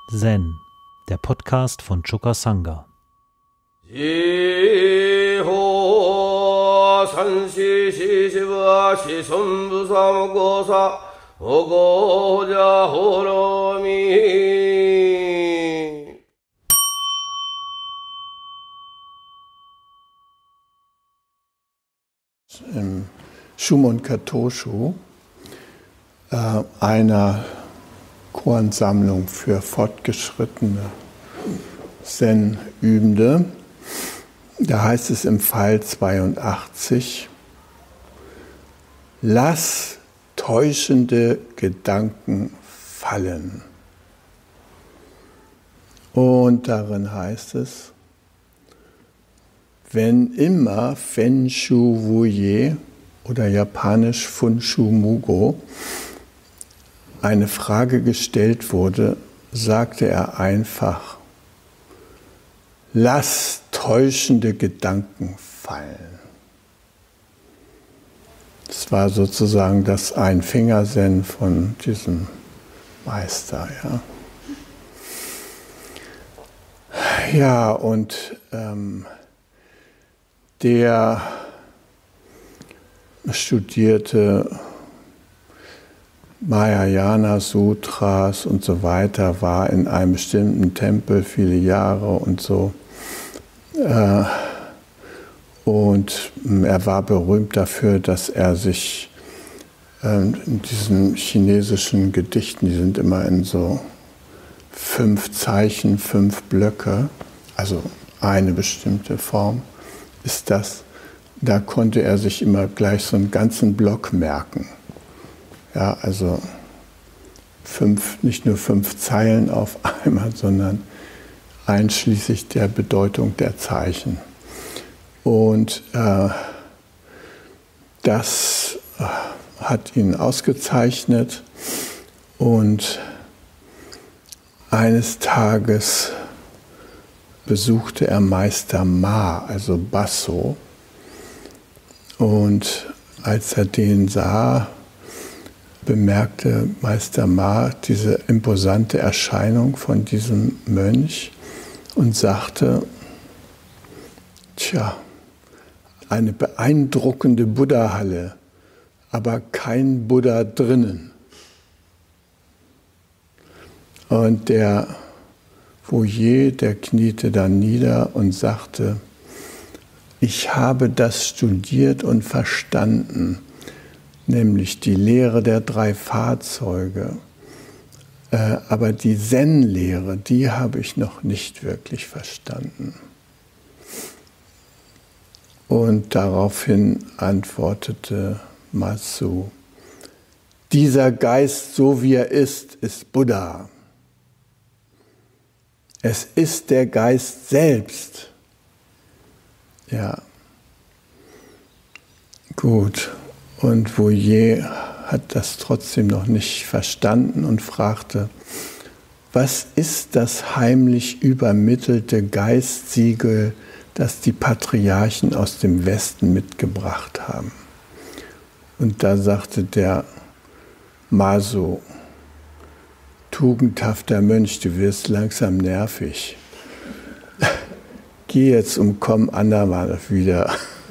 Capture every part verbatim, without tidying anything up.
Zen, der Podcast von Choka Sangha. Im Shumon Katoshu, äh, einer Koansammlung für fortgeschrittene Zen-Übende. Da heißt es im Pfeil zweiundachtzig, lass täuschende Gedanken fallen. Und darin heißt es, wenn immer Fenshu Wuye oder japanisch Funshu Mugo eine Frage gestellt wurde, sagte er einfach, lass täuschende Gedanken fallen. Das war sozusagen das Einfingerzen von diesem Meister. Ja, ja und ähm, der studierte Mahayana Sutras und so weiter, war in einem bestimmten Tempel viele Jahre und so. Und er war berühmt dafür, dass er sich in diesen chinesischen Gedichten, die sind immer in so fünf Zeichen, fünf Blöcke, also eine bestimmte Form ist das. Da konnte er sich immer gleich so einen ganzen Block merken. Ja, also fünf, nicht nur fünf Zeilen auf einmal, sondern einschließlich der Bedeutung der Zeichen. Und äh, das hat ihn ausgezeichnet. Und eines Tages besuchte er Meister Ma, also Basso. Und als er den sah, bemerkte Meister Ma diese imposante Erscheinung von diesem Mönch und sagte, tja, eine beeindruckende Buddha-Halle, aber kein Buddha drinnen. Und der Wuye, der kniete dann nieder und sagte, ich habe das studiert und verstanden, nämlich die Lehre der drei Fahrzeuge. Äh, aber die Zen-Lehre, die habe ich noch nicht wirklich verstanden. Und daraufhin antwortete Masu, dieser Geist, so wie er ist, ist Buddha. Es ist der Geist selbst. Ja, gut. Und Wuye hat das trotzdem noch nicht verstanden und fragte, was ist das heimlich übermittelte Geistsiegel, das die Patriarchen aus dem Westen mitgebracht haben? Und da sagte der Maso, tugendhafter Mönch, du wirst langsam nervig. Geh jetzt und komm andermal wieder.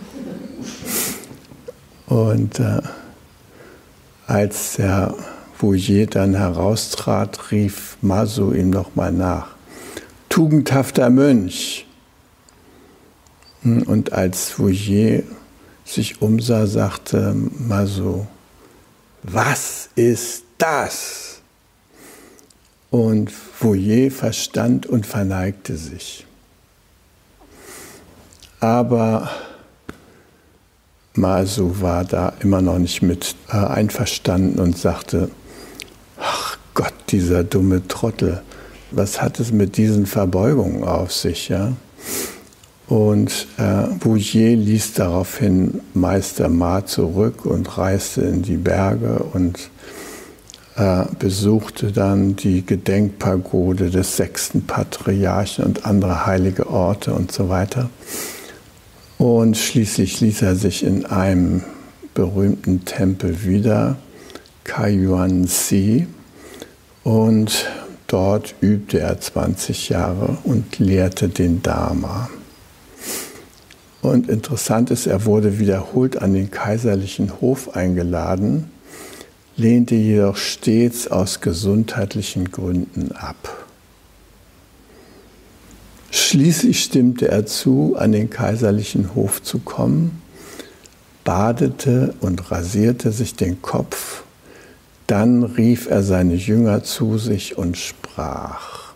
Und äh, als der Wuye dann heraustrat, rief Masu ihm nochmal nach. Tugendhafter Mönch. Und als Wuye sich umsah, sagte Masu, was ist das? Und Wuye verstand und verneigte sich. Aber Masu war da immer noch nicht mit äh, einverstanden und sagte, ach Gott, dieser dumme Trottel, was hat es mit diesen Verbeugungen auf sich? Ja? Und äh, Wuye ließ daraufhin Meister Ma zurück und reiste in die Berge und äh, besuchte dann die Gedenkpagode des sechsten Patriarchen und andere heilige Orte und so weiter. Und schließlich ließ er sich in einem berühmten Tempel wieder, Kaiyuan-si, und dort übte er zwanzig Jahre und lehrte den Dharma. Und interessant ist, er wurde wiederholt an den kaiserlichen Hof eingeladen, lehnte jedoch stets aus gesundheitlichen Gründen ab. Schließlich stimmte er zu, an den kaiserlichen Hof zu kommen, badete und rasierte sich den Kopf. Dann rief er seine Jünger zu sich und sprach: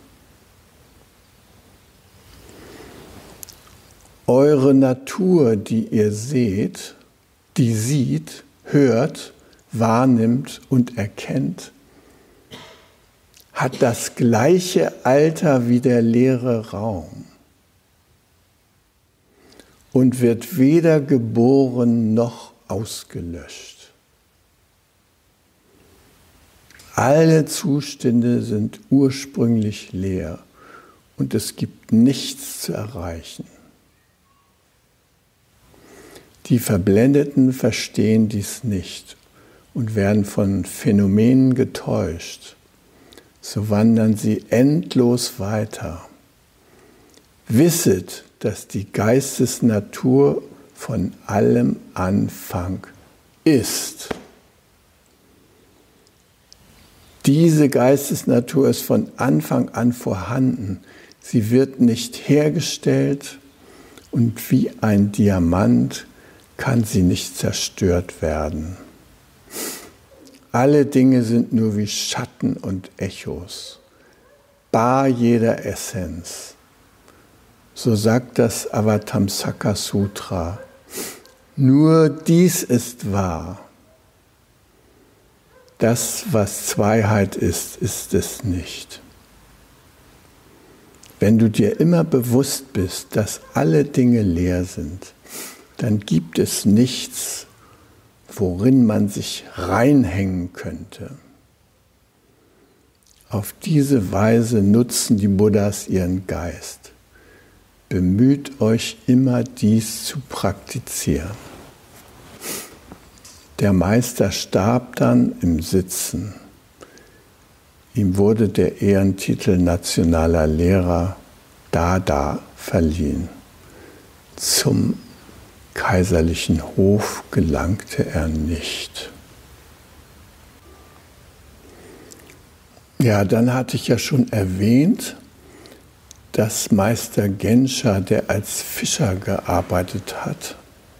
Eure Natur, die ihr seht, die sieht, hört, wahrnimmt und erkennt, hat das gleiche Alter wie der leere Raum und wird weder geboren noch ausgelöscht. Alle Zustände sind ursprünglich leer und es gibt nichts zu erreichen. Die Verblendeten verstehen dies nicht und werden von Phänomenen getäuscht. So wandern sie endlos weiter. Wisset, dass die Geistesnatur von allem Anfang ist. Diese Geistesnatur ist von Anfang an vorhanden. Sie wird nicht hergestellt und wie ein Diamant kann sie nicht zerstört werden. Alle Dinge sind nur wie Schatten und Echos, bar jeder Essenz. So sagt das Avatamsaka Sutra. Nur dies ist wahr. Das, was Zweiheit ist, ist es nicht. Wenn du dir immer bewusst bist, dass alle Dinge leer sind, dann gibt es nichts, worin man sich reinhängen könnte. Auf diese Weise nutzen die Buddhas ihren Geist. Bemüht euch immer, dies zu praktizieren. Der Meister starb dann im Sitzen. Ihm wurde der Ehrentitel Nationaler Lehrer Dada verliehen. Zum kaiserlichen Hof gelangte er nicht. Ja, dann hatte ich ja schon erwähnt, dass Meister Genscher, der als Fischer gearbeitet hat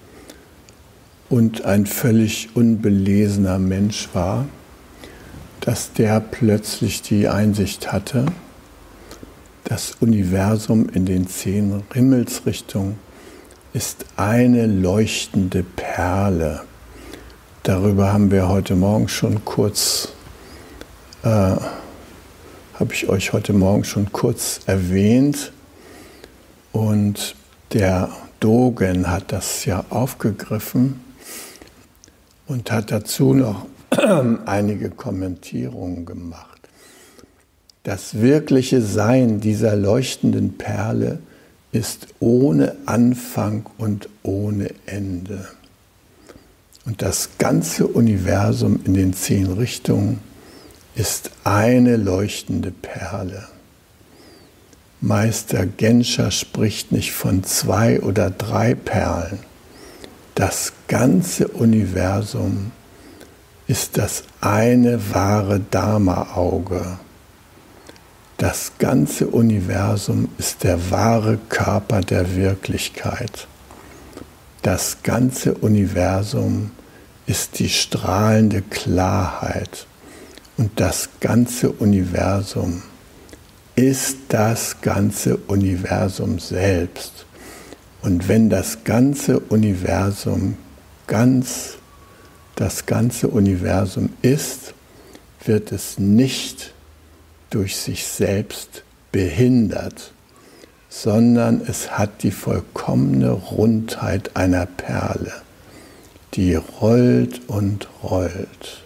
und ein völlig unbelesener Mensch war, dass der plötzlich die Einsicht hatte, das Universum in den zehn Himmelsrichtungen ist eine leuchtende Perle. Darüber haben wir heute Morgen schon kurz, äh, habe ich euch heute Morgen schon kurz erwähnt. Und der Dogen hat das ja aufgegriffen und hat dazu noch einige Kommentierungen gemacht. Das wirkliche Sein dieser leuchtenden Perle ist ohne Anfang und ohne Ende. Und das ganze Universum in den zehn Richtungen ist eine leuchtende Perle. Meister Genscher spricht nicht von zwei oder drei Perlen. Das ganze Universum ist das eine wahre Dharma-Auge. Das ganze Universum ist der wahre Körper der Wirklichkeit. Das ganze Universum ist die strahlende Klarheit. Und das ganze Universum ist das ganze Universum selbst. Und wenn das ganze Universum ganz das ganze Universum ist, wird es nicht durch sich selbst behindert, sondern es hat die vollkommene Rundheit einer Perle, die rollt und rollt.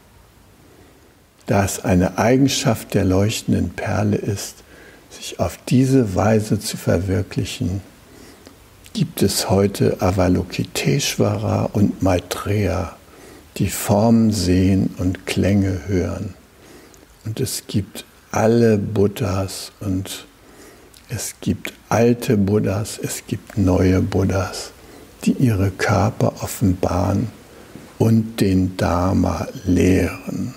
Da es eine Eigenschaft der leuchtenden Perle ist, sich auf diese Weise zu verwirklichen, gibt es heute Avalokiteshvara und Maitreya, die Formen sehen und Klänge hören. Und es gibt alle Buddhas und es gibt alte Buddhas, es gibt neue Buddhas, die ihre Körper offenbaren und den Dharma lehren.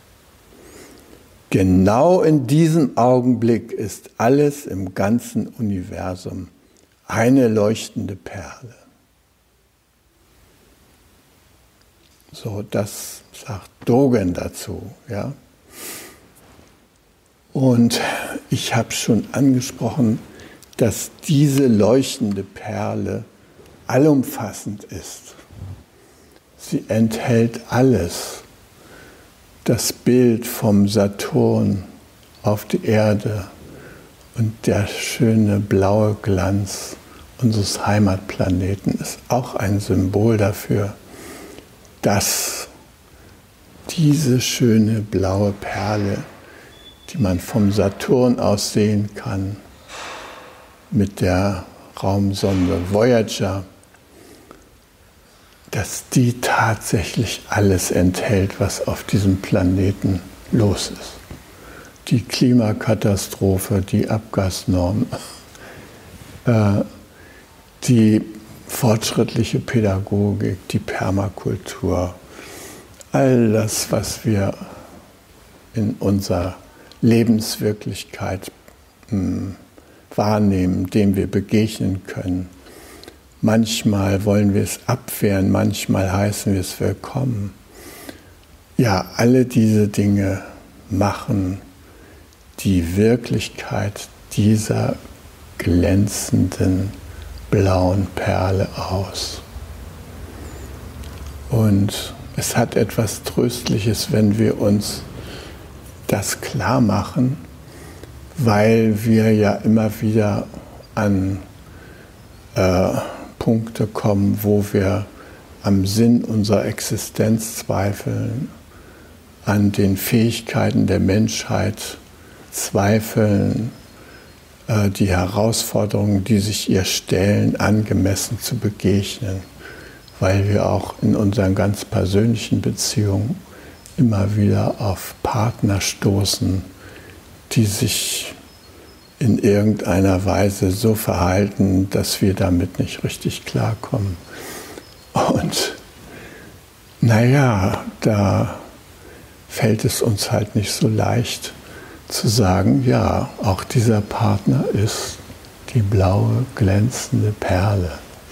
Genau in diesem Augenblick ist alles im ganzen Universum eine leuchtende Perle. So, das sagt Dogen dazu, ja. Und ich habe schon angesprochen, dass diese leuchtende Perle allumfassend ist. Sie enthält alles. Das Bild vom Saturn auf die Erde und der schöne blaue Glanz unseres Heimatplaneten ist auch ein Symbol dafür, dass diese schöne blaue Perle, die man vom Saturn aus sehen kann, mit der Raumsonde Voyager, dass die tatsächlich alles enthält, was auf diesem Planeten los ist. Die Klimakatastrophe, die Abgasnormen, äh, die fortschrittliche Pädagogik, die Permakultur, all das, was wir in unserer Lebenswirklichkeit mh, wahrnehmen, dem wir begegnen können. Manchmal wollen wir es abwehren, manchmal heißen wir es willkommen. Ja, alle diese Dinge machen die Wirklichkeit dieser glänzenden blauen Perle aus. Und es hat etwas Tröstliches, wenn wir uns das klar machen, weil wir ja immer wieder an äh, Punkte kommen, wo wir am Sinn unserer Existenz zweifeln, an den Fähigkeiten der Menschheit zweifeln, äh, die Herausforderungen, die sich ihr stellen, angemessen zu begegnen, weil wir auch in unseren ganz persönlichen Beziehungen immer wieder auf Partner stoßen, die sich in irgendeiner Weise so verhalten, dass wir damit nicht richtig klarkommen. Und naja, da fällt es uns halt nicht so leicht zu sagen, ja, auch dieser Partner ist die blaue, glänzende Perle.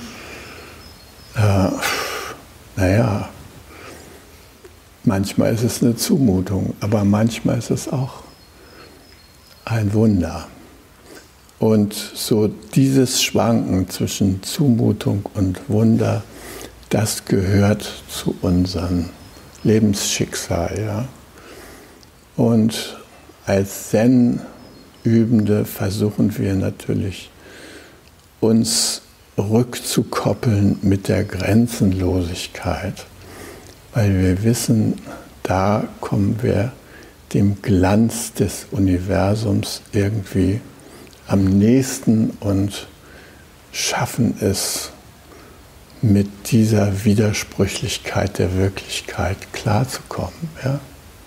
Äh, naja, manchmal ist es eine Zumutung, aber manchmal ist es auch ein Wunder. Und so dieses Schwanken zwischen Zumutung und Wunder, das gehört zu unserem Lebensschicksal. Ja? Und als Zen-Übende versuchen wir natürlich, uns rückzukoppeln mit der Grenzenlosigkeit, weil wir wissen, da kommen wir dem Glanz des Universums irgendwie am nächsten und schaffen es, mit dieser Widersprüchlichkeit der Wirklichkeit klarzukommen. Ja,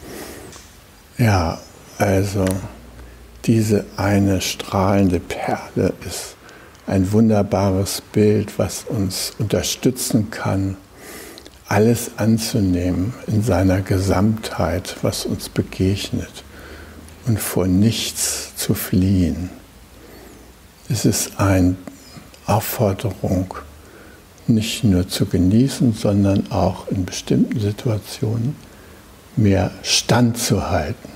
ja, also diese eine strahlende Perle ist ein wunderbares Bild, was uns unterstützen kann, alles anzunehmen in seiner Gesamtheit, was uns begegnet und vor nichts zu fliehen. Es ist eine Aufforderung, nicht nur zu genießen, sondern auch in bestimmten Situationen mehr standzuhalten.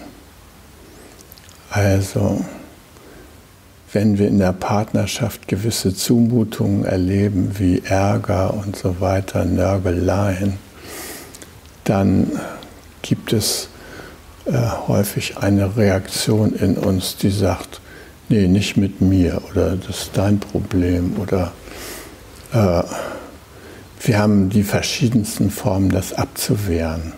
Also, wenn wir in der Partnerschaft gewisse Zumutungen erleben, wie Ärger und so weiter, Nörgeleien, dann gibt es äh, häufig eine Reaktion in uns, die sagt, nee, nicht mit mir oder das ist dein Problem oder äh, wir haben die verschiedensten Formen, das abzuwehren.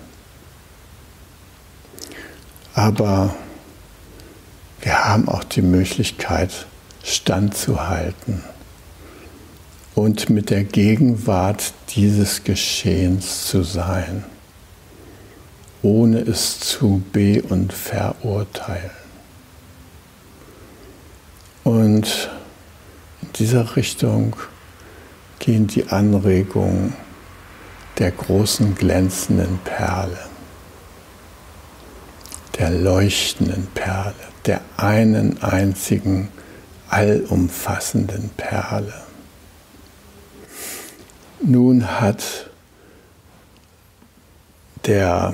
Aber wir haben auch die Möglichkeit, standzuhalten und mit der Gegenwart dieses Geschehens zu sein, ohne es zu be- und verurteilen. Und in dieser Richtung gehen die Anregungen der großen glänzenden Perle, der leuchtenden Perle, der einen einzigen allumfassenden Perle. Nun hat der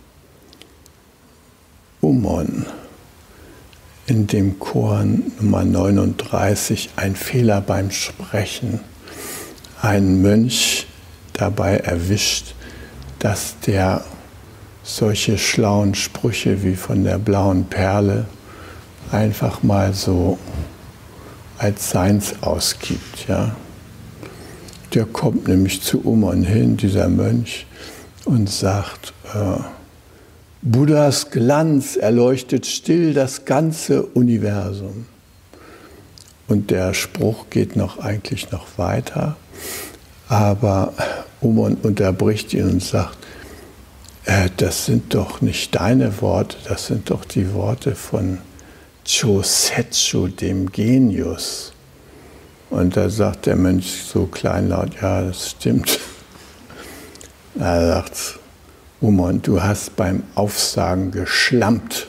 Umon in dem Koan Nummer neununddreißig ein Fehler beim Sprechen, einen Mönch dabei erwischt, dass der solche schlauen Sprüche wie von der blauen Perle einfach mal so als seins ausgibt. Ja. Der kommt nämlich zu Umon hin, dieser Mönch, und sagt, äh, Buddhas Glanz erleuchtet still das ganze Universum. Und der Spruch geht noch eigentlich noch weiter, aber Umon unterbricht ihn und sagt, äh, das sind doch nicht deine Worte, das sind doch die Worte von Chosetsu, dem Genius. Und da sagt der Mönch so kleinlaut, ja, das stimmt. Er sagt, Umon, du hast beim Aufsagen geschlampt.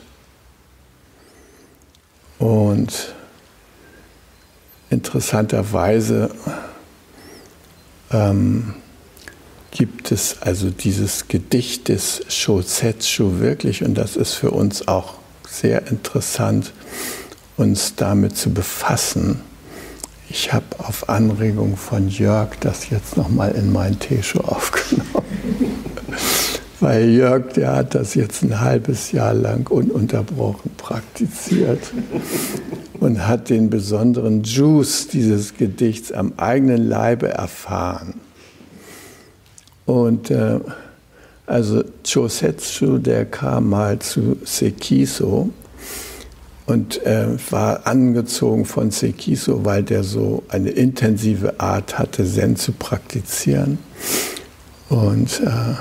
Und interessanterweise ähm, gibt es also dieses Gedicht des Chosetsu wirklich, und das ist für uns auch sehr interessant, uns damit zu befassen. Ich habe auf Anregung von Jörg das jetzt nochmal in mein Tesho aufgenommen. Weil Jörg, der hat das jetzt ein halbes Jahr lang ununterbrochen praktiziert und hat den besonderen Juice dieses Gedichts am eigenen Leibe erfahren. Und äh, also Chosetsu, der kam mal zu Sekiso und äh, war angezogen von Sekiso, weil der so eine intensive Art hatte, Zen zu praktizieren. Und äh,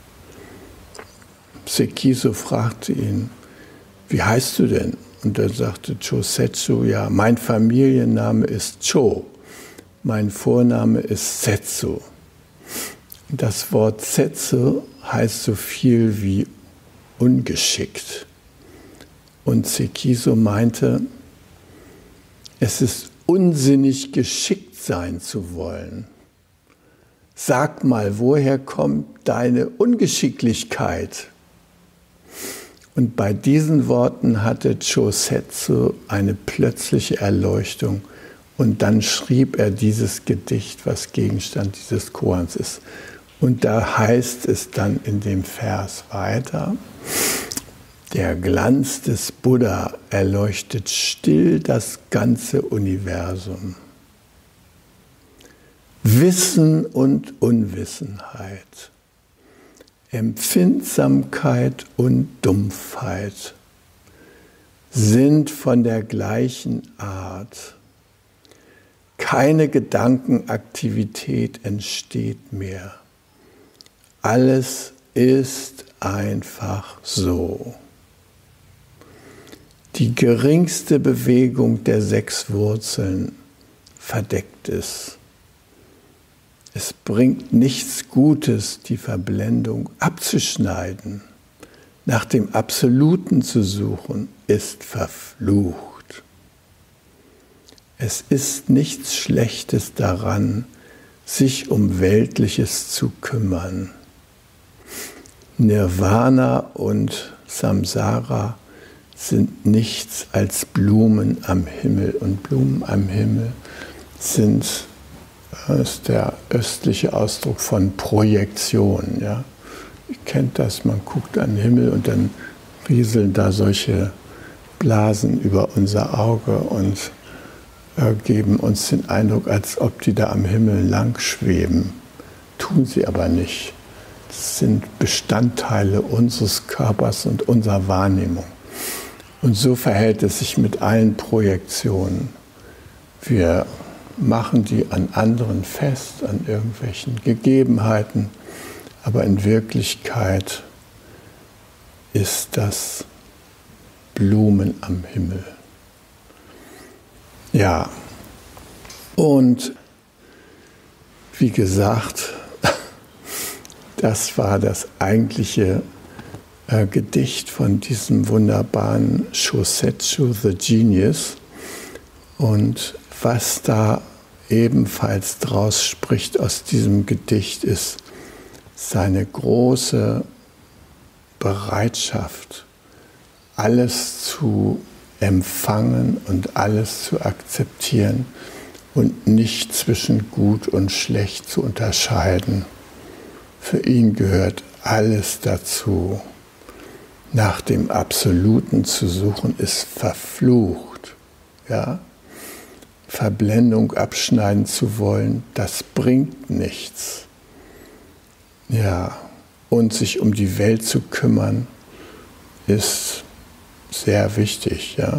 Sekiso fragte ihn, wie heißt du denn? Und er sagte Chosetsu, ja, mein Familienname ist Cho, mein Vorname ist Setsu. Das Wort Setsu heißt so viel wie ungeschickt. Und Sekiso meinte, es ist unsinnig, geschickt sein zu wollen. Sag mal, woher kommt deine Ungeschicklichkeit? Und bei diesen Worten hatte Chosetsu eine plötzliche Erleuchtung. Und dann schrieb er dieses Gedicht, was Gegenstand dieses Koans ist. Und da heißt es dann in dem Vers weiter, der Glanz des Buddha erleuchtet still das ganze Universum. Wissen und Unwissenheit, Empfindsamkeit und Dumpfheit sind von der gleichen Art. Keine Gedankenaktivität entsteht mehr. Alles ist einfach so. Die geringste Bewegung der sechs Wurzeln verdeckt es. Es bringt nichts Gutes, die Verblendung abzuschneiden. Nach dem Absoluten zu suchen, ist verflucht. Es ist nichts Schlechtes daran, sich um Weltliches zu kümmern. Nirvana und Samsara sind nichts als Blumen am Himmel. Und Blumen am Himmel sind, das ist der östliche Ausdruck von Projektion. Ja? Ihr kennt das, man guckt an den Himmel und dann rieseln da solche Blasen über unser Auge und äh, geben uns den Eindruck, als ob die da am Himmel lang schweben. Tun sie aber nicht. Das sind Bestandteile unseres Körpers und unserer Wahrnehmung. Und so verhält es sich mit allen Projektionen. Wir machen die an anderen fest, an irgendwelchen Gegebenheiten, aber in Wirklichkeit ist das Blumen am Himmel. Ja, und wie gesagt, das war das eigentliche äh, Gedicht von diesem wunderbaren Shosetsu, The Genius. Und was da ebenfalls draus spricht aus diesem Gedicht, ist seine große Bereitschaft, alles zu empfangen und alles zu akzeptieren und nicht zwischen gut und schlecht zu unterscheiden. Für ihn gehört alles dazu. Nach dem Absoluten zu suchen, ist verflucht. Ja? Verblendung abschneiden zu wollen, das bringt nichts. Ja, und sich um die Welt zu kümmern, ist sehr wichtig. Ja?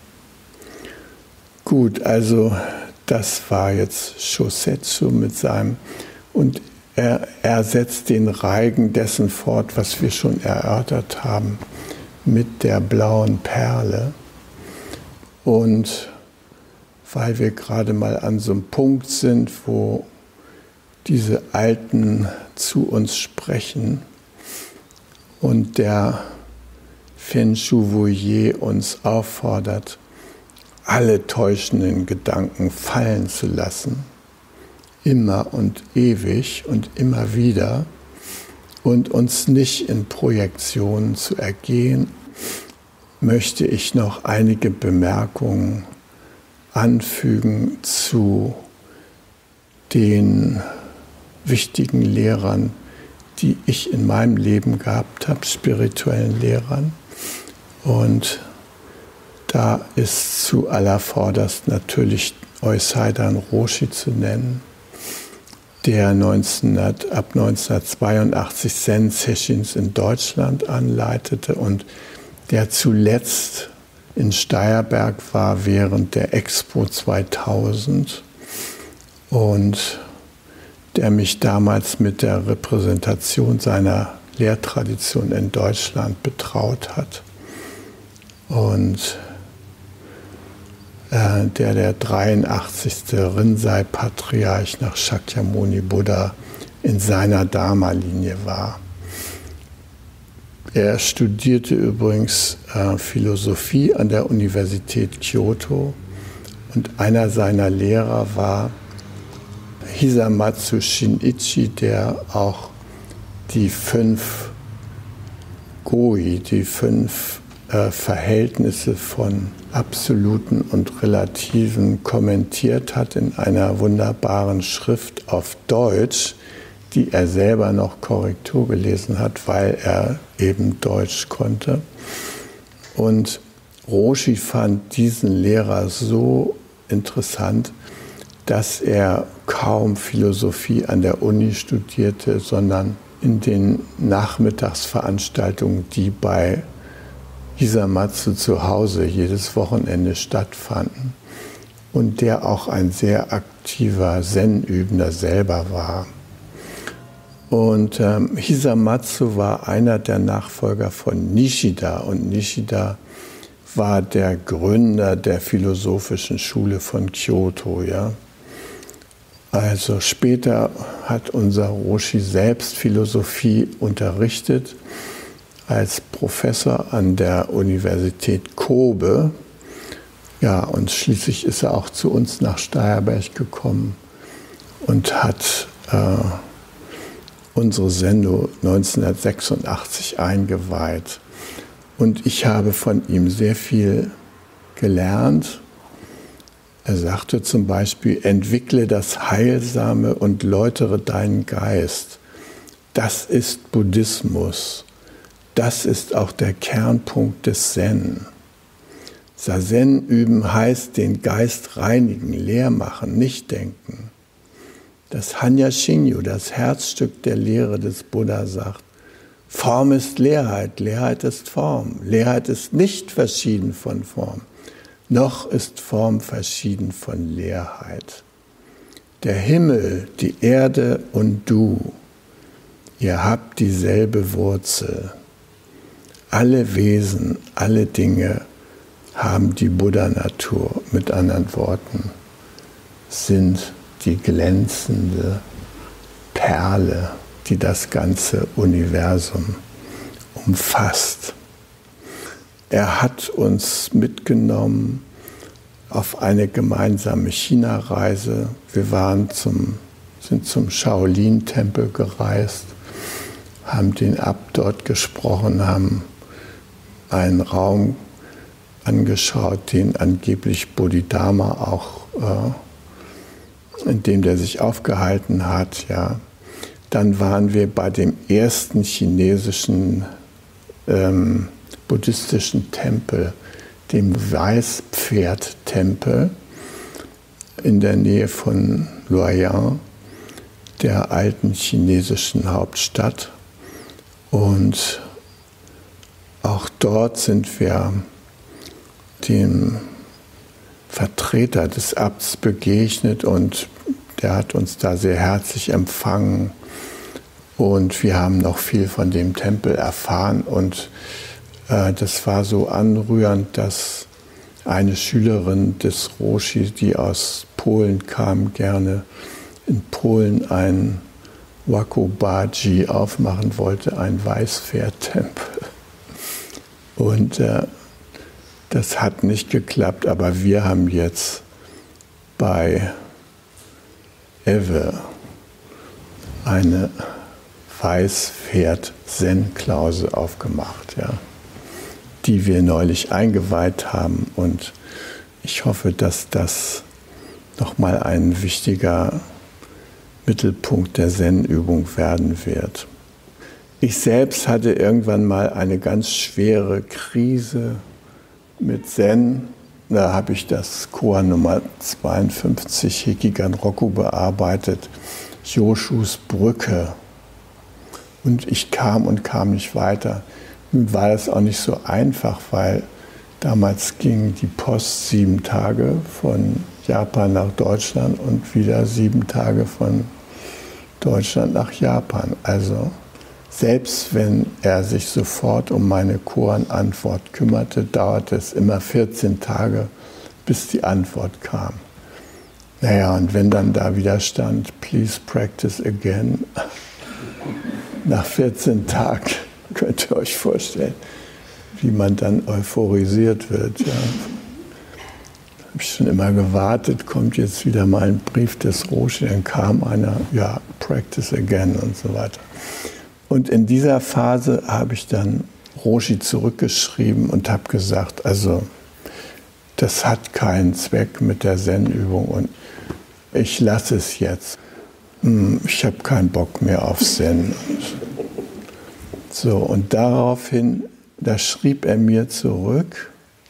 Gut, also das war jetzt Shosetsu mit seinem, und er, er setzt den Reigen dessen fort, was wir schon erörtert haben, mit der blauen Perle. Und weil wir gerade mal an so einem Punkt sind, wo diese Alten zu uns sprechen und der Fen Shu-Wuyé uns auffordert, alle täuschenden Gedanken fallen zu lassen, immer und ewig und immer wieder, und uns nicht in Projektionen zu ergehen, möchte ich noch einige Bemerkungen anfügen zu den wichtigen Lehrern, die ich in meinem Leben gehabt habe, spirituellen Lehrern. Und da ist zu allervorderst natürlich Eusaidan Roshi zu nennen, der neunzehnhundert, ab neunzehnhundertzweiundachtzig Zen-Sessions in Deutschland anleitete und der zuletzt in Steyerberg war während der Expo zweitausend und der mich damals mit der Repräsentation seiner Lehrtradition in Deutschland betraut hat. Und äh, der der dreiundachtzigste Rinzai-Patriarch nach Shakyamuni Buddha in seiner Dharma-Linie war. Er studierte übrigens äh, Philosophie an der Universität Kyoto und einer seiner Lehrer war Hisamatsu Shinichi, der auch die fünf Goi, die fünf äh, Verhältnisse von Absoluten und Relativen kommentiert hat in einer wunderbaren Schrift auf Deutsch, die er selber noch Korrektur gelesen hat, weil er eben Deutsch konnte. Und Roshi fand diesen Lehrer so interessant, dass er kaum Philosophie an der Uni studierte, sondern in den Nachmittagsveranstaltungen, die bei Hisamatsu zu Hause jedes Wochenende stattfanden. Und der auch ein sehr aktiver Zen-Übender selber war. Und ähm, Hisamatsu war einer der Nachfolger von Nishida. Und Nishida war der Gründer der philosophischen Schule von Kyoto. Ja? Also später hat unser Roshi selbst Philosophie unterrichtet als Professor an der Universität Kobe. Ja, und schließlich ist er auch zu uns nach Steyerberg gekommen und hat äh, unsere Sendung neunzehnhundertsechsundachtzig eingeweiht. Und ich habe von ihm sehr viel gelernt. Er sagte zum Beispiel, entwickle das Heilsame und läutere deinen Geist. Das ist Buddhismus. Das ist auch der Kernpunkt des Zen. Zazen üben heißt den Geist reinigen, leer machen, nicht denken. Das Hanya Shinyu, das Herzstück der Lehre des Buddha, sagt, Form ist Leerheit, Leerheit ist Form. Leerheit ist nicht verschieden von Form, noch ist Form verschieden von Leerheit. Der Himmel, die Erde und du, ihr habt dieselbe Wurzel. Alle Wesen, alle Dinge, haben die Buddha-Natur, mit anderen Worten, sind die glänzende Perle, die das ganze Universum umfasst. Er hat uns mitgenommen auf eine gemeinsame China-Reise. Wir waren zum, sind zum Shaolin-Tempel gereist, haben den Abt dort gesprochen, haben einen Raum angeschaut, den angeblich Bodhidharma auch, äh, in dem der sich aufgehalten hat. Ja. Dann waren wir bei dem ersten chinesischen ähm, buddhistischen Tempel, dem Weißpferd-Tempel in der Nähe von Luoyang, der alten chinesischen Hauptstadt. Und auch dort sind wir dem Vertreter des Abts begegnet und der hat uns da sehr herzlich empfangen. Und wir haben noch viel von dem Tempel erfahren und äh, das war so anrührend, dass eine Schülerin des Roshi, die aus Polen kam, gerne in Polen ein Wakobaji aufmachen wollte, ein Weißpferd-Tempel. Und äh, das hat nicht geklappt, aber wir haben jetzt bei Ewe eine Weißpferd-Zen-Klause aufgemacht, ja, die wir neulich eingeweiht haben. Und ich hoffe, dass das nochmal ein wichtiger Mittelpunkt der Zen-Übung werden wird. Ich selbst hatte irgendwann mal eine ganz schwere Krise mit Zen. Da habe ich das Koan Nummer zweiundfünfzig Hekigan-Roku bearbeitet, Joshus Brücke. Und ich kam und kam nicht weiter. Nun war das auch nicht so einfach, weil damals ging die Post sieben Tage von Japan nach Deutschland und wieder sieben Tage von Deutschland nach Japan. Also selbst wenn er sich sofort um meine Koan-Antwort kümmerte, dauerte es immer vierzehn Tage, bis die Antwort kam. Naja, und wenn dann da wieder stand, please practice again, nach vierzehn Tagen könnt ihr euch vorstellen, wie man dann euphorisiert wird. Ja. Habe ich schon immer gewartet, kommt jetzt wieder mal ein Brief des Roshi, dann kam einer, ja, practice again und so weiter. Und in dieser Phase habe ich dann Roshi zurückgeschrieben und habe gesagt, also das hat keinen Zweck mit der Zen-Übung und ich lasse es jetzt. Ich habe keinen Bock mehr auf Zen. So, und daraufhin, da schrieb er mir zurück,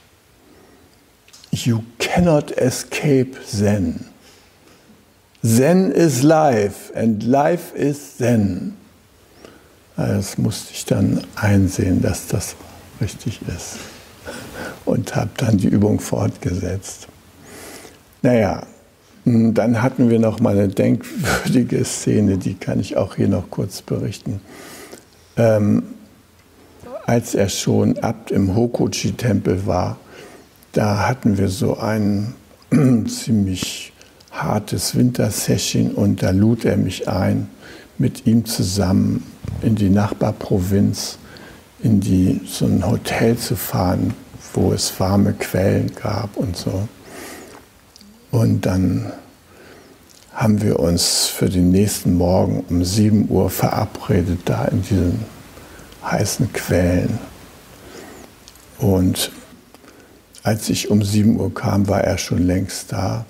you cannot escape Zen. Zen is life and life is Zen. Das musste ich dann einsehen, dass das richtig ist. Und habe dann die Übung fortgesetzt. Naja, dann hatten wir noch mal eine denkwürdige Szene, die kann ich auch hier noch kurz berichten. Ähm, als er schon Abt im Hokoji-Tempel war, da hatten wir so ein ziemlich hartes Wintersession und da lud er mich ein, mit ihm zusammen in die Nachbarprovinz, in die, so ein Hotel zu fahren, wo es warme Quellen gab und so. Und dann haben wir uns für den nächsten Morgen um sieben Uhr verabredet, da in diesen heißen Quellen. Und als ich um sieben Uhr kam, war er schon längst da.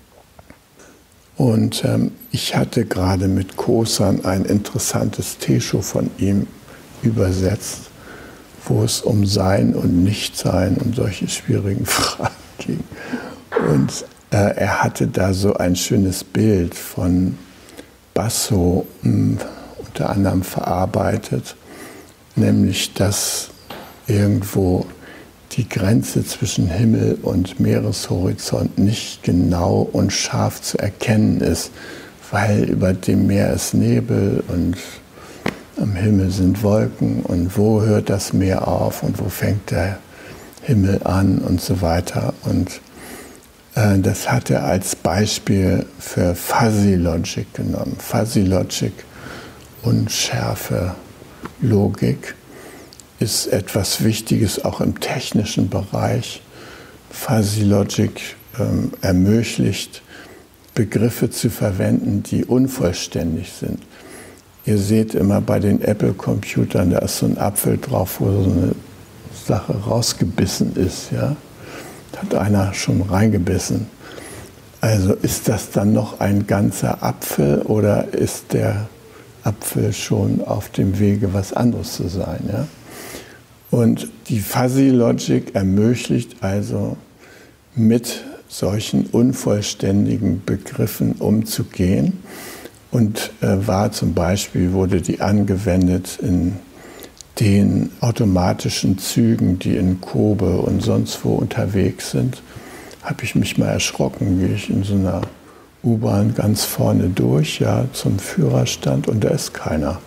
Und ähm, ich hatte gerade mit Kosan ein interessantes Teeshow von ihm übersetzt, wo es um Sein und Nichtsein und solche schwierigen Fragen ging. Und äh, er hatte da so ein schönes Bild von Basso mh, unter anderem verarbeitet, nämlich dass irgendwo die Grenze zwischen Himmel und Meereshorizont nicht genau und scharf zu erkennen ist, weil über dem Meer ist Nebel und am Himmel sind Wolken und wo hört das Meer auf und wo fängt der Himmel an und so weiter. Und äh, das hat er als Beispiel für Fuzzy Logic genommen. Fuzzy Logic, unschärfe Logik, ist etwas Wichtiges auch im technischen Bereich. Fuzzy Logic ähm, ermöglicht, Begriffe zu verwenden, die unvollständig sind. Ihr seht immer bei den Apple-Computern, da ist so ein Apfel drauf, wo so eine Sache rausgebissen ist. Ja? Da hat einer schon reingebissen. Also ist das dann noch ein ganzer Apfel oder ist der Apfel schon auf dem Wege, was anderes zu sein? Ja? Und die Fuzzy Logic ermöglicht also, mit solchen unvollständigen Begriffen umzugehen. Und äh, war zum Beispiel, wurde die angewendet in den automatischen Zügen, die in Kobe und sonst wo unterwegs sind. Habe ich mich mal erschrocken, gehe ich in so einer U-Bahn ganz vorne durch, ja, zum Führerstand und da ist keiner.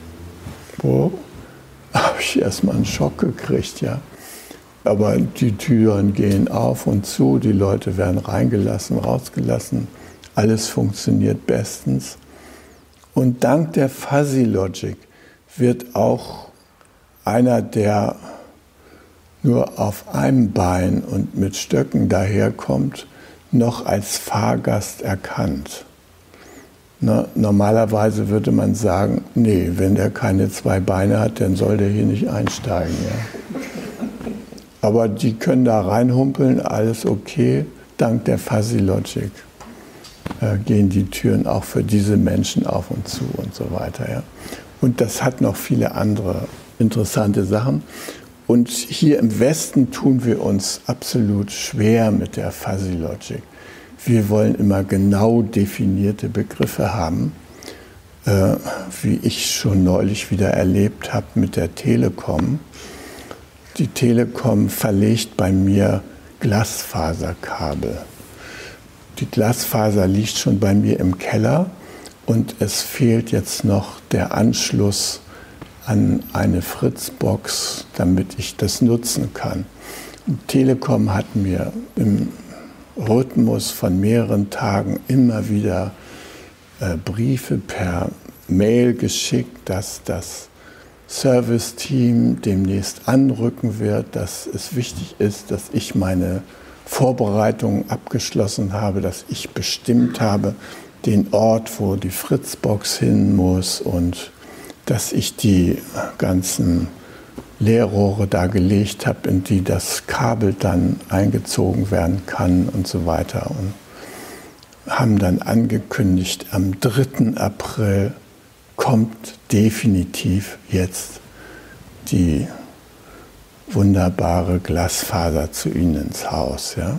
Wo? Habe ich erstmal einen Schock gekriegt, ja. Aber die Türen gehen auf und zu, die Leute werden reingelassen, rausgelassen. Alles funktioniert bestens. Und dank der Fuzzy Logic wird auch einer, der nur auf einem Bein und mit Stöcken daherkommt, noch als Fahrgast erkannt. Na, normalerweise würde man sagen, nee, wenn der keine zwei Beine hat, dann soll der hier nicht einsteigen. Ja. Aber die können da reinhumpeln, alles okay. Dank der Fuzzy Logic äh, gehen die Türen auch für diese Menschen auf und zu und so weiter. Ja. Und das hat noch viele andere interessante Sachen. Und hier im Westen tun wir uns absolut schwer mit der Fuzzy Logic. Wir wollen immer genau definierte Begriffe haben, äh, wie ich schon neulich wieder erlebt habe mit der Telekom. Die Telekom verlegt bei mir Glasfaserkabel. Die Glasfaser liegt schon bei mir im Keller und es fehlt jetzt noch der Anschluss an eine Fritzbox, damit ich das nutzen kann. Und Telekom hat mir im Rhythmus von mehreren Tagen immer wieder äh, Briefe per Mail geschickt, dass das Service-Team demnächst anrücken wird, dass es wichtig ist, dass ich meine Vorbereitungen abgeschlossen habe, dass ich bestimmt habe, den Ort, wo die Fritzbox hin muss und dass ich die ganzen Leerrohre da gelegt habe, in die das Kabel dann eingezogen werden kann und so weiter. Und haben dann angekündigt, am dritten April kommt definitiv jetzt die wunderbare Glasfaser zu Ihnen ins Haus. Ja,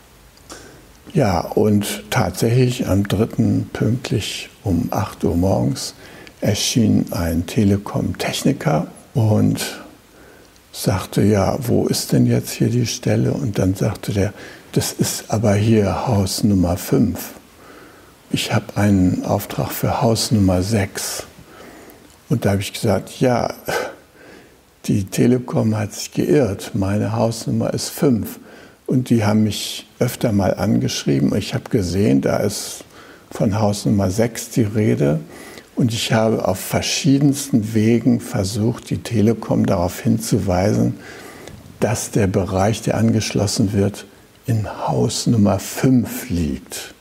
ja und tatsächlich am dritten pünktlich um acht Uhr morgens erschien ein Telekom-Techniker und sagte, ja, wo ist denn jetzt hier die Stelle? Und dann sagte der, das ist aber hier Haus Nummer fünf. Ich habe einen Auftrag für Haus Nummer sechs. Und da habe ich gesagt, ja, die Telekom hat sich geirrt. Meine Hausnummer ist fünf. Und die haben mich öfter mal angeschrieben. Ich habe gesehen, da ist von Haus Nummer sechs die Rede. Und ich habe auf verschiedensten Wegen versucht, die Telekom darauf hinzuweisen, dass der Bereich, der angeschlossen wird, in Haus Nummer fünf liegt.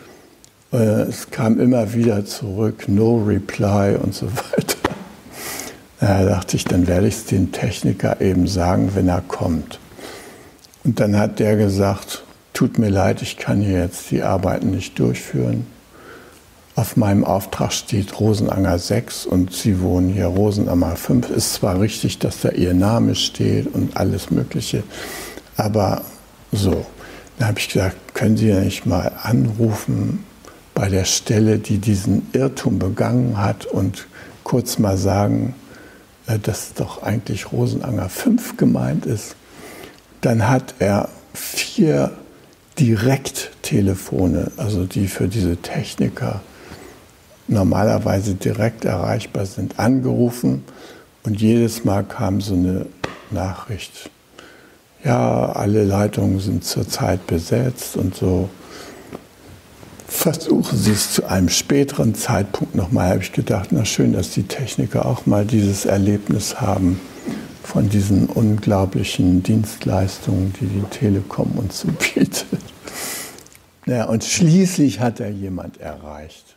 Es kam immer wieder zurück, no reply und so weiter. Da dachte ich, dann werde ich es dem Techniker eben sagen, wenn er kommt. Und dann hat der gesagt, tut mir leid, ich kann hier jetzt die Arbeiten nicht durchführen. Auf meinem Auftrag steht Rosenanger sechs und Sie wohnen hier Rosenanger fünf. Ist zwar richtig, dass da Ihr Name steht und alles Mögliche, aber so. Dann habe ich gesagt, können Sie ja nicht mal anrufen bei der Stelle, die diesen Irrtum begangen hat und kurz mal sagen, dass doch eigentlich Rosenanger fünf gemeint ist. Dann hat er vier Direkttelefone, also die für diese Techniker normalerweise direkt erreichbar sind, angerufen und jedes Mal kam so eine Nachricht. ja, alle Leitungen sind zurzeit besetzt und so. Versuchen Sie es zu einem späteren Zeitpunkt nochmal, habe ich gedacht, na schön, dass die Techniker auch mal dieses Erlebnis haben von diesen unglaublichen Dienstleistungen, die die Telekom uns so bietet. Ja, und schließlich hat er jemand erreicht.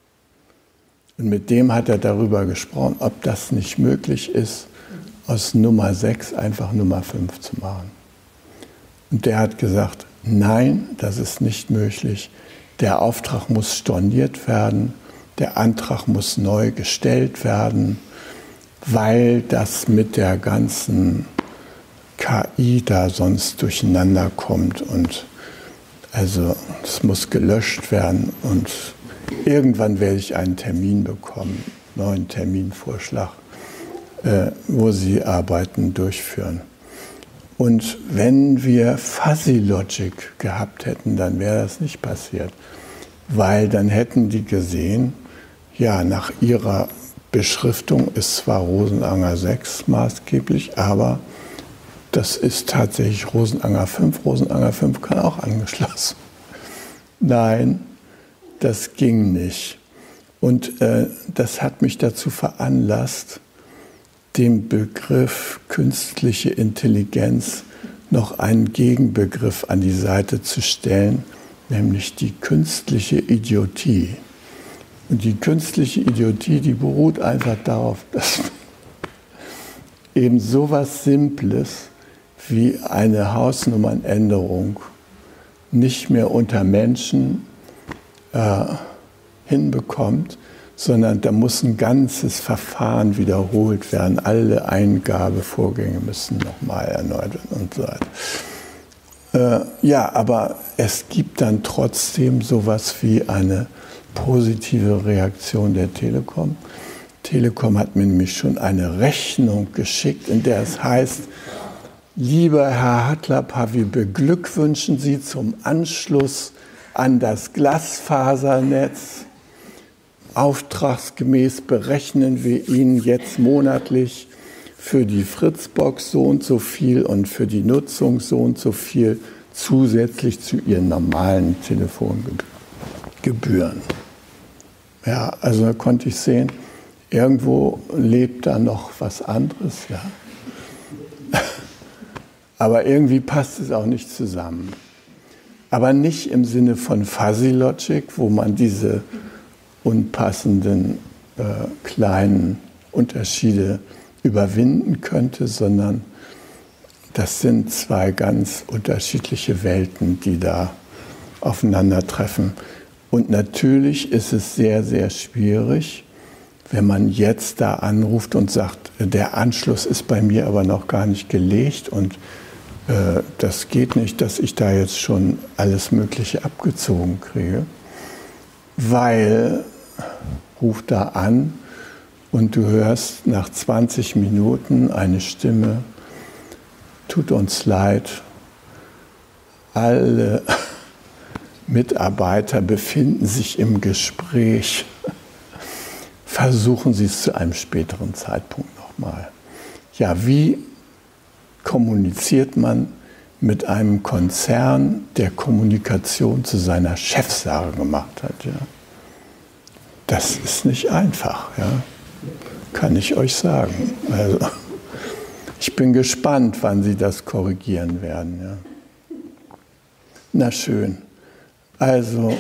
Und mit dem hat er darüber gesprochen, ob das nicht möglich ist, aus Nummer sechs einfach Nummer fünf zu machen. Und der hat gesagt, nein, das ist nicht möglich. Der Auftrag muss storniert werden, der Antrag muss neu gestellt werden, weil das mit der ganzen K I da sonst durcheinander kommt. Und also es muss gelöscht werden und irgendwann werde ich einen Termin bekommen, einen neuen Terminvorschlag, äh, wo Sie Arbeiten durchführen. Und wenn wir Fuzzy Logic gehabt hätten, dann wäre das nicht passiert. Weil dann hätten die gesehen, ja, nach ihrer Beschriftung ist zwar Rosenanger sechs maßgeblich, aber das ist tatsächlich Rosenanger fünf. Rosenanger fünf kann auch angeschlossen. Nein, das ging nicht. Und äh, das hat mich dazu veranlasst, dem Begriff künstliche Intelligenz noch einen Gegenbegriff an die Seite zu stellen, nämlich die künstliche Idiotie. Und die künstliche Idiotie, die beruht einfach darauf, dass eben sowas Simples wie eine Hausnummernänderung nicht mehr unter Menschen äh, hinbekommt, sondern da muss ein ganzes Verfahren wiederholt werden. Alle Eingabevorgänge müssen nochmal erneuert werden und so weiter. Äh, ja, aber es gibt dann trotzdem sowas wie eine positive Reaktion der Telekom. Telekom hat mir nämlich schon eine Rechnung geschickt, in der es heißt, lieber Herr Hatlapa, wir beglückwünschen Sie zum Anschluss an das Glasfasernetz. Auftragsgemäß berechnen wir Ihnen jetzt monatlich für die Fritzbox so und so viel und für die Nutzung so und so viel zusätzlich zu Ihren normalen Telefongebühren. Ja, also da konnte ich sehen, irgendwo lebt da noch was anderes. Ja. Aber irgendwie passt es auch nicht zusammen. Aber nicht im Sinne von Fuzzy Logic, wo man diese unpassenden äh, kleinen Unterschiede überwinden könnte, sondern das sind zwei ganz unterschiedliche Welten, die da aufeinandertreffen. Und natürlich ist es sehr, sehr schwierig, wenn man jetzt da anruft und sagt, der Anschluss ist bei mir aber noch gar nicht gelegt und äh, das geht nicht, dass ich da jetzt schon alles Mögliche abgezogen kriege, weil ruf da an und du hörst nach zwanzig Minuten eine Stimme, tut uns leid, alle Mitarbeiter befinden sich im Gespräch, versuchen Sie es zu einem späteren Zeitpunkt nochmal. Ja, wie kommuniziert man mit einem Konzern, der Kommunikation zu seiner Chefsache gemacht hat? Ja? Das ist nicht einfach, ja? Kann ich euch sagen. Also, ich bin gespannt, wann Sie das korrigieren werden. Ja? Na schön. Also,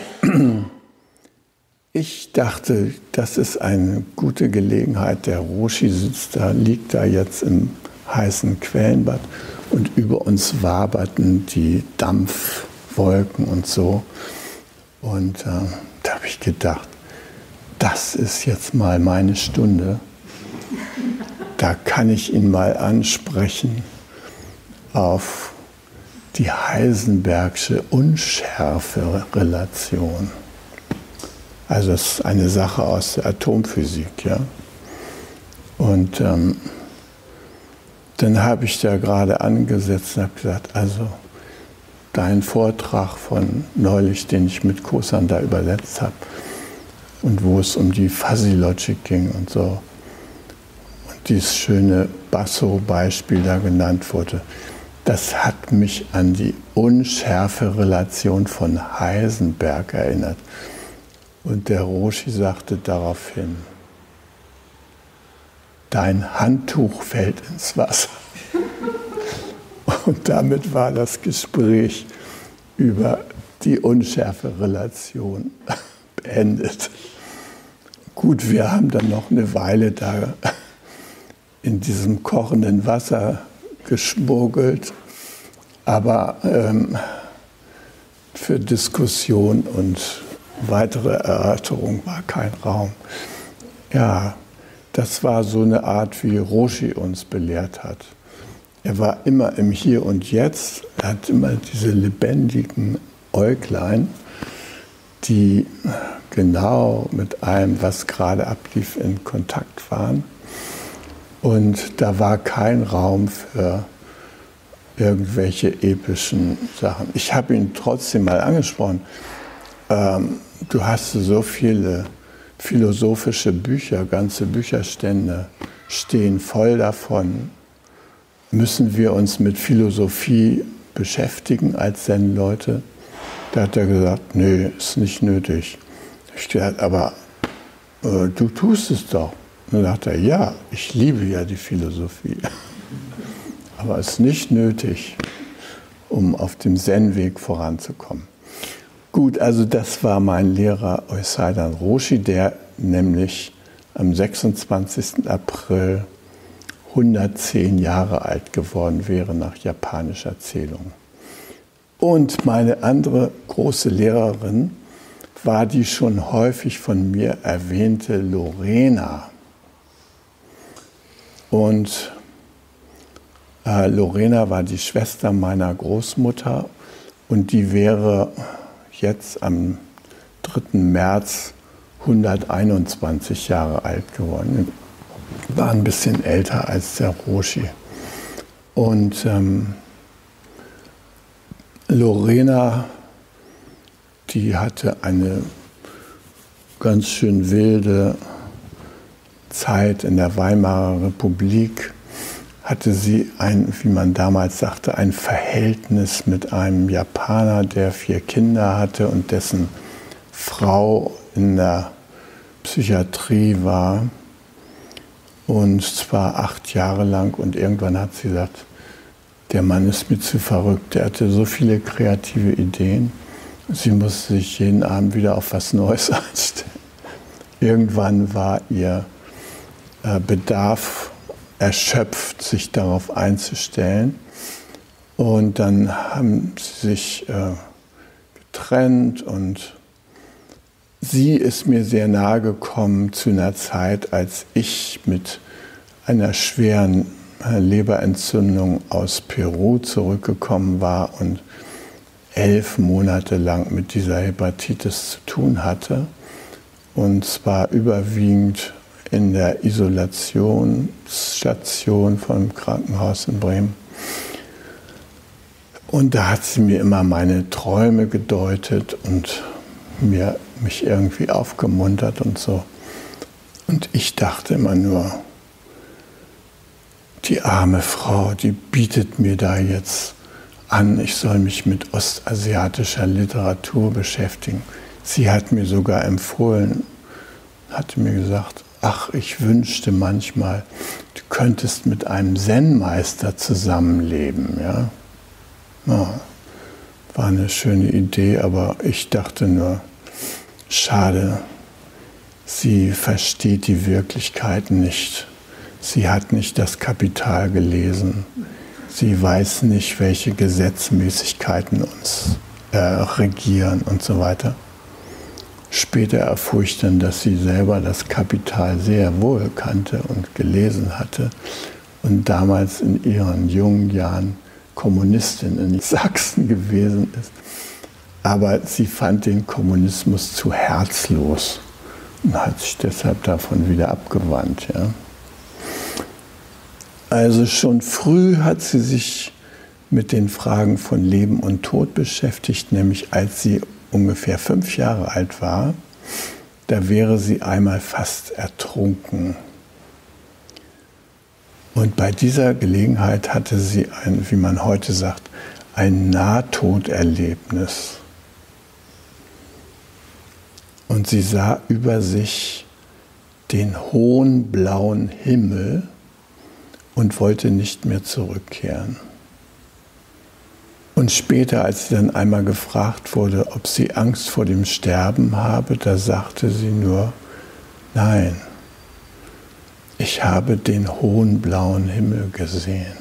ich dachte, das ist eine gute Gelegenheit. Der Roshi sitzt da, liegt da jetzt im heißen Quellenbad und über uns waberten die Dampfwolken und so. Und äh, da habe ich gedacht, das ist jetzt mal meine Stunde. Da kann ich ihn mal ansprechen auf die Heisenbergsche Unschärferelation. Also das ist eine Sache aus der Atomphysik, ja. Und ähm, dann habe ich da gerade angesetzt und habe gesagt, also dein Vortrag von neulich, den ich mit Kosan da übersetzt habe und wo es um die Fuzzy Logic ging und so und dieses schöne Basso-Beispiel da genannt wurde, das hat mich an die unschärfe Relation von Heisenberg erinnert. Und der Roshi sagte daraufhin, dein Handtuch fällt ins Wasser. Und damit war das Gespräch über die unschärfe Relation beendet. Gut, wir haben dann noch eine Weile da in diesem kochenden Wasser geschmuggelt, aber ähm, für Diskussion und weitere Erörterung war kein Raum. Ja, das war so eine Art, wie Roshi uns belehrt hat. Er war immer im Hier und Jetzt, er hat immer diese lebendigen Äuglein, die genau mit allem, was gerade ablief, in Kontakt waren. Und da war kein Raum für irgendwelche epischen Sachen. Ich habe ihn trotzdem mal angesprochen. Ähm, du hast so viele philosophische Bücher, ganze Bücherstände stehen voll davon. Müssen wir uns mit Philosophie beschäftigen als Zen-Leute? Da hat er gesagt, nee, ist nicht nötig. Ich gesagt, aber äh, du tust es doch. Und dann sagt er, ja, ich liebe ja die Philosophie. Aber es ist nicht nötig, um auf dem Zen-Weg voranzukommen. Gut, also das war mein Lehrer Oisaidan Roshi, der nämlich am sechsundzwanzigsten April hundertzehn Jahre alt geworden wäre nach japanischer Zählung. Und meine andere große Lehrerin war die schon häufig von mir erwähnte Lorena. Und äh, Lorena war die Schwester meiner Großmutter und die wäre jetzt am dritten März hunderteinundzwanzig Jahre alt geworden. War ein bisschen älter als der Roshi. Und ähm, Lorena, die hatte eine ganz schön wilde Zeit in der Weimarer Republik. Hatte sie ein, wie man damals sagte, ein Verhältnis mit einem Japaner, der vier Kinder hatte und dessen Frau in der Psychiatrie war. Und zwar acht Jahre lang. Und irgendwann hat sie gesagt, der Mann ist mir zu verrückt. Der hatte so viele kreative Ideen. Sie musste sich jeden Abend wieder auf was Neues einstellen. Irgendwann war ihr äh, Bedarf erschöpft, sich darauf einzustellen. Und dann haben sie sich äh, getrennt und sie ist mir sehr nahe gekommen zu einer Zeit, als ich mit einer schweren Leberentzündung aus Peru zurückgekommen war und elf Monate lang mit dieser Hepatitis zu tun hatte. Und zwar überwiegend in der Isolationsstation vom Krankenhaus in Bremen. Und da hat sie mir immer meine Träume gedeutet und mir, mich irgendwie aufgemuntert und so. Und ich dachte immer nur, die arme Frau, die bietet mir da jetzt an, ich soll mich mit ostasiatischer Literatur beschäftigen. Sie hat mir sogar empfohlen, hatte mir gesagt, ach, ich wünschte manchmal, du könntest mit einem Zen-Meister zusammenleben. Ja? Ja, war eine schöne Idee, aber ich dachte nur, schade, sie versteht die Wirklichkeit nicht. Sie hat nicht das Kapital gelesen. Sie weiß nicht, welche Gesetzmäßigkeiten uns äh, regieren und so weiter. Später erfuhr ich dann, dass sie selber das Kapital sehr wohl kannte und gelesen hatte und damals in ihren jungen Jahren Kommunistin in Sachsen gewesen ist. Aber sie fand den Kommunismus zu herzlos und hat sich deshalb davon wieder abgewandt. Ja. Also schon früh hat sie sich mit den Fragen von Leben und Tod beschäftigt, nämlich als sie ungefähr fünf Jahre alt war. Da wäre sie einmal fast ertrunken. Und bei dieser Gelegenheit hatte sie ein, wie man heute sagt, ein Nahtoderlebnis. Und sie sah über sich den hohen blauen Himmel und wollte nicht mehr zurückkehren. Und später, als sie dann einmal gefragt wurde, ob sie Angst vor dem Sterben habe, da sagte sie nur, nein, ich habe den hohen blauen Himmel gesehen.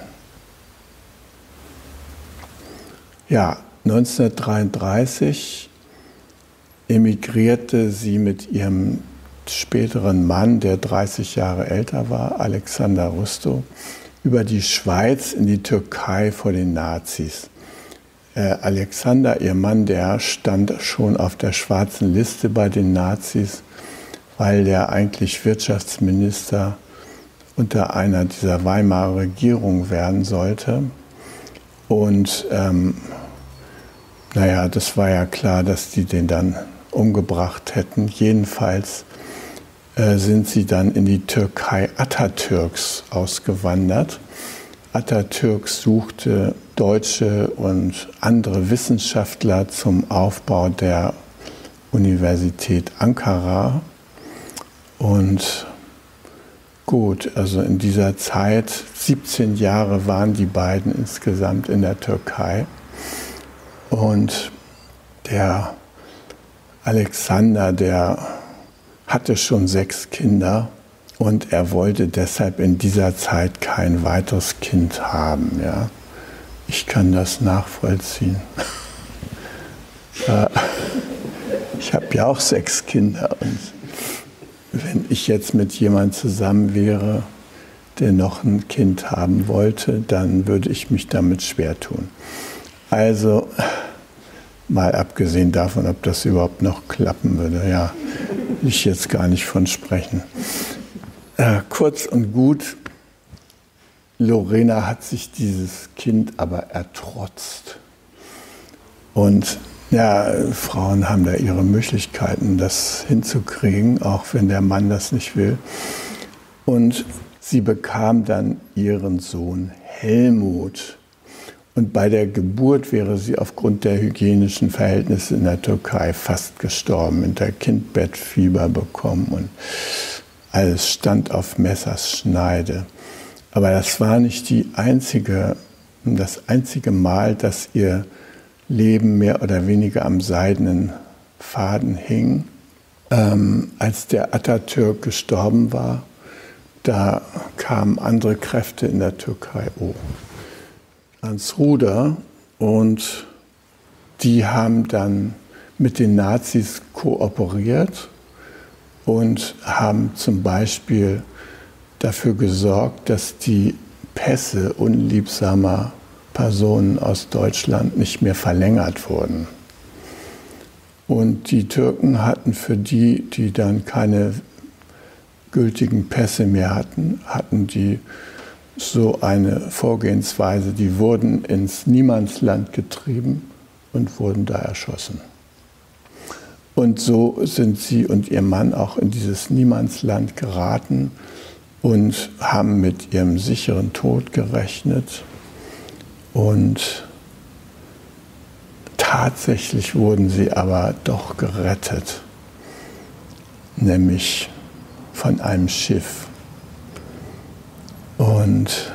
Ja, neunzehnhundertdreiunddreißig emigrierte sie mit ihrem späteren Mann, der dreißig Jahre älter war, Alexander Rustow, über die Schweiz in die Türkei vor den Nazis. Äh, Alexander, ihr Mann, der stand schon auf der schwarzen Liste bei den Nazis, weil der eigentlich Wirtschaftsminister unter einer dieser Weimarer Regierung werden sollte. Und ähm, naja, das war ja klar, dass die den dann umgebracht hätten. Jedenfalls äh, sind sie dann in die Türkei Atatürks ausgewandert. Atatürk suchte Deutsche und andere Wissenschaftler zum Aufbau der Universität Ankara. Und gut, also in dieser Zeit, siebzehn Jahre waren die beiden insgesamt in der Türkei. Und der Alexander, der hatte schon sechs Kinder und er wollte deshalb in dieser Zeit kein weiteres Kind haben. Ja. Ich kann das nachvollziehen. Ich habe ja auch sechs Kinder und wenn ich jetzt mit jemandem zusammen wäre, der noch ein Kind haben wollte, dann würde ich mich damit schwer tun. Also, mal abgesehen davon, ob das überhaupt noch klappen würde, ja, will ich jetzt gar nicht von sprechen. Äh, kurz und gut, Lorena hat sich dieses Kind aber ertrotzt. Und ja, Frauen haben da ihre Möglichkeiten, das hinzukriegen, auch wenn der Mann das nicht will. Und sie bekam dann ihren Sohn Helmut. Und bei der Geburt wäre sie aufgrund der hygienischen Verhältnisse in der Türkei fast gestorben, mit der Kindbettfieber bekommen und alles stand auf Messers Schneide. Aber das war nicht die einzige, das einzige Mal, dass ihr Leben mehr oder weniger am seidenen Faden hing. Ähm, als der Atatürk gestorben war, da kamen andere Kräfte in der Türkei oh, ans Ruder und die haben dann mit den Nazis kooperiert und haben zum Beispiel dafür gesorgt, dass die Pässe unliebsamer Personen aus Deutschland nicht mehr verlängert wurden. Und die Türken hatten für die, die dann keine gültigen Pässe mehr hatten, hatten die so eine Vorgehensweise, die wurden ins Niemandsland getrieben und wurden da erschossen. Und so sind sie und ihr Mann auch in dieses Niemandsland geraten und haben mit ihrem sicheren Tod gerechnet. Und tatsächlich wurden sie aber doch gerettet, nämlich von einem Schiff. Und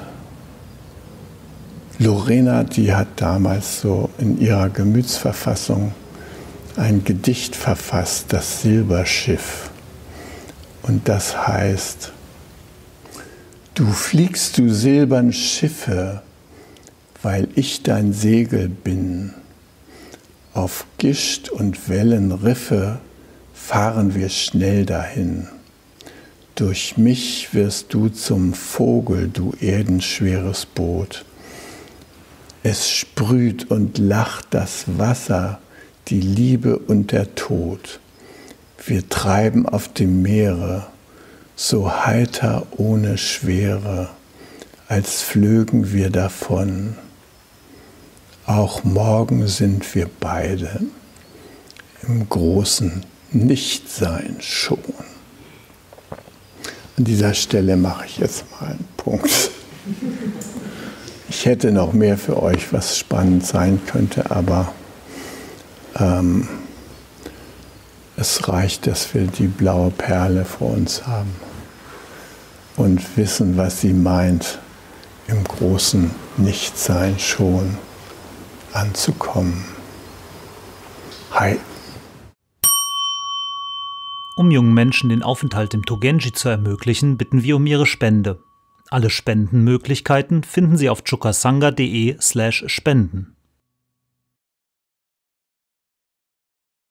Lorena, die hat damals so in ihrer Gemütsverfassung ein Gedicht verfasst, das Silberschiff. Und das heißt: Du fliegst, du silbern Schiffe, weil ich dein Segel bin. Auf Gischt und Wellenriffe fahren wir schnell dahin. Durch mich wirst du zum Vogel, du erdenschweres Boot. Es sprüht und lacht das Wasser, die Liebe und der Tod. Wir treiben auf dem Meere, so heiter ohne Schwere, als flögen wir davon. Auch morgen sind wir beide im großen Nichtsein schon. An dieser Stelle mache ich jetzt mal einen Punkt. Ich hätte noch mehr für euch, was spannend sein könnte, aber ähm, es reicht, dass wir die blaue Perle vor uns haben und wissen, was sie meint, im großen Nichtsein schon anzukommen. Hi. Um jungen Menschen den Aufenthalt im Togenji zu ermöglichen, bitten wir um ihre Spende. Alle Spendenmöglichkeiten finden Sie auf chukasanga punkt de slash spenden.